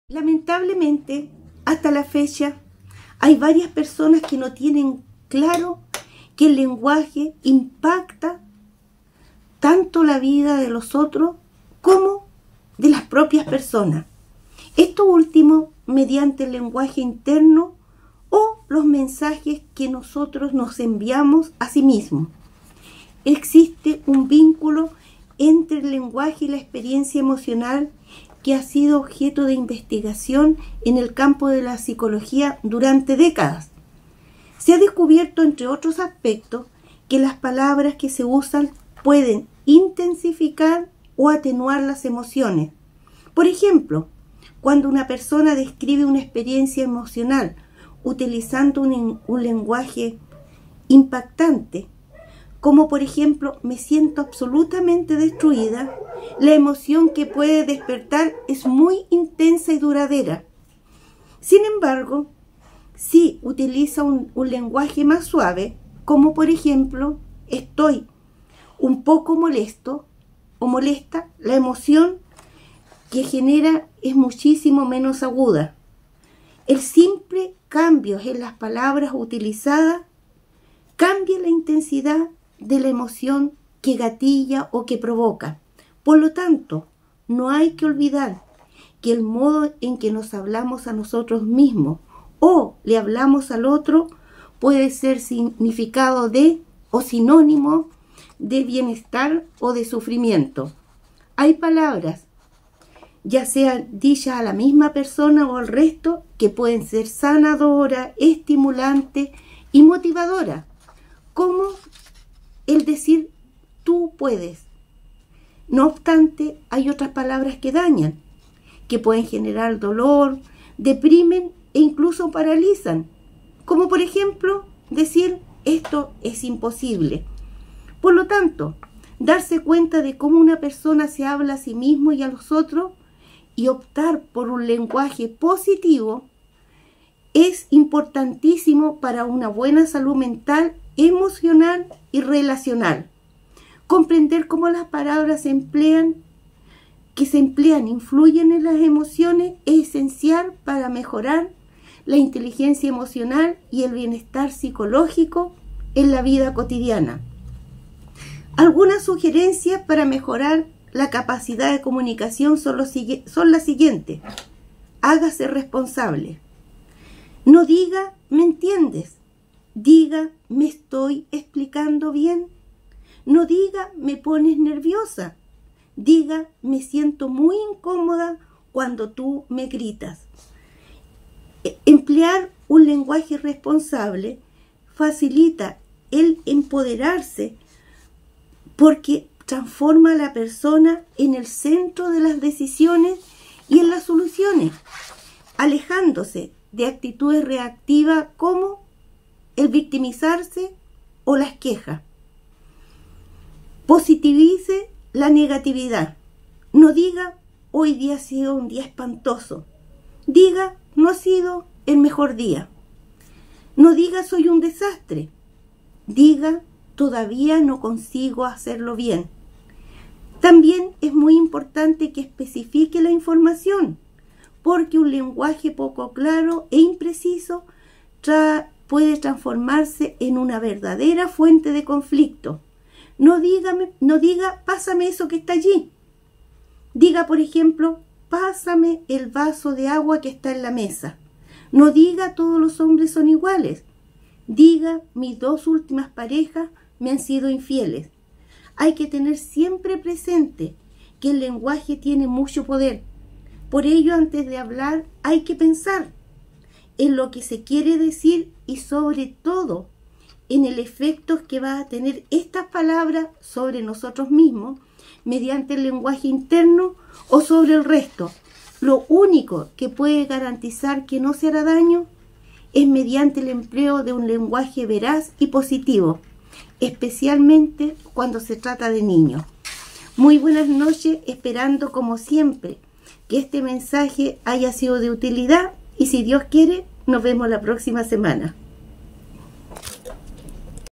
Lamentablemente, hasta la fecha, hay varias personas que no tienen claro que el lenguaje impacta tanto la vida de los otros como de las propias personas. Esto último mediante el lenguaje interno o los mensajes que nosotros nos enviamos a sí mismos. Existe un vínculo entre el lenguaje y la experiencia emocional que ha sido objeto de investigación en el campo de la psicología durante décadas. Se ha descubierto, entre otros aspectos, que las palabras que se usan pueden intensificar o atenuar las emociones. Por ejemplo, cuando una persona describe una experiencia emocional utilizando un lenguaje impactante, como por ejemplo, me siento absolutamente destruida, la emoción que puede despertar es muy intensa y duradera. Sin embargo, si utiliza un lenguaje más suave, como por ejemplo, estoy un poco molesto o molesta, la emoción que genera es muchísimo menos aguda. El simple cambio en las palabras utilizadas cambia la intensidad de la emoción que gatilla o que provoca. Por lo tanto, no hay que olvidar que el modo en que nos hablamos a nosotros mismos o le hablamos al otro puede ser significado de o sinónimo de bienestar o de sufrimiento. Hay palabras, ya sean dichas a la misma persona o al resto, que pueden ser sanadoras, estimulantes y motivadoras, como el decir tú puedes. No obstante, hay otras palabras que dañan, que pueden generar dolor, deprimen e incluso paralizan, como por ejemplo decir esto es imposible. Por lo tanto, darse cuenta de cómo una persona se habla a sí mismo y a los otros y optar por un lenguaje positivo es importantísimo para una buena salud mental, emocional y relacional. Comprender cómo las palabras se emplean influyen en las emociones es esencial para mejorar la inteligencia emocional y el bienestar psicológico en la vida cotidiana. Algunas sugerencias para mejorar la capacidad de comunicación son las siguientes. Hágase responsable. No diga ¿me entiendes? Diga ¿me estoy explicando bien? No diga ¿me pones nerviosa? Diga ¿me siento muy incómoda cuando tú me gritas? Emplear un lenguaje responsable facilita el empoderarse porque transforma a la persona en el centro de las decisiones y en las soluciones, alejándose de actitudes reactivas como el victimizarse o las quejas. Positivice la negatividad. No diga hoy día ha sido un día espantoso. Diga no ha sido el mejor día. No diga soy un desastre. Diga todavía no consigo hacerlo bien. También es muy importante que especifique la información, porque un lenguaje poco claro e impreciso puede transformarse en una verdadera fuente de conflicto. No diga pásame eso que está allí. Diga, por ejemplo, pásame el vaso de agua que está en la mesa. No diga todos los hombres son iguales. Diga mis dos últimas parejas me han sido infieles. Hay que tener siempre presente que el lenguaje tiene mucho poder. Por ello, antes de hablar, hay que pensar en lo que se quiere decir y sobre todo en el efecto que va a tener estas palabras sobre nosotros mismos mediante el lenguaje interno o sobre el resto. Lo único que puede garantizar que no se hará daño es mediante el empleo de un lenguaje veraz y positivo, especialmente cuando se trata de niños. Muy buenas noches, esperando como siempre que este mensaje haya sido de utilidad y si Dios quiere, nos vemos la próxima semana.